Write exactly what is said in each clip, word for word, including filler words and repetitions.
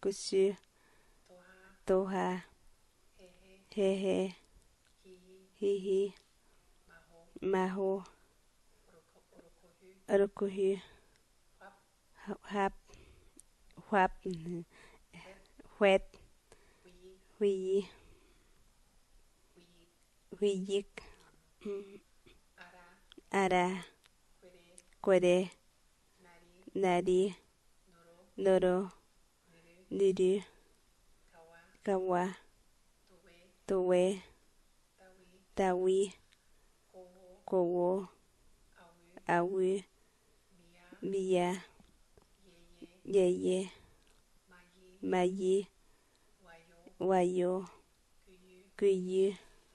Kusu, Toha, Hehe, Hihi, Maho, Urukuhu, Hap, Whap, Whet, Wii, Wiyik, Ara, Kwere, Nari, Noro, Nuru, Kawa, Towe, Tawi, Kowo, Awu, Mia, Yeye, Mayi, Wayo, Kuyu.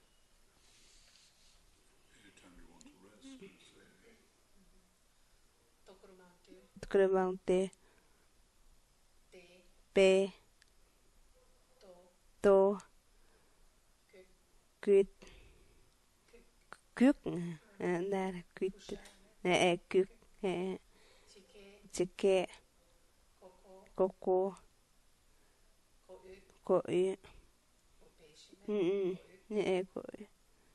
Tukurumante, Pe, To, Kut, Kuk, där Kut, nej Kuk, Chike, Koko, Koi, mm, nej Koi,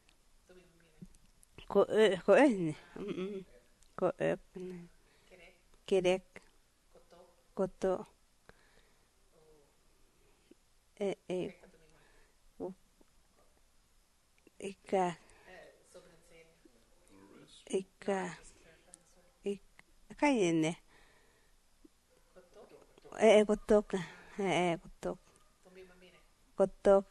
Koi, Koi, mm, Koi, Kerek, Koto, eh, eh, Ika, Ika, Ika yene, eh, Kotok, eh, Kotok, Kotok,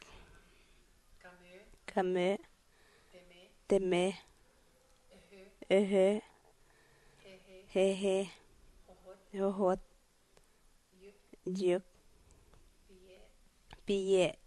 Kame, Teme, Ehe, Hehe, Hohot, Juk, Pie,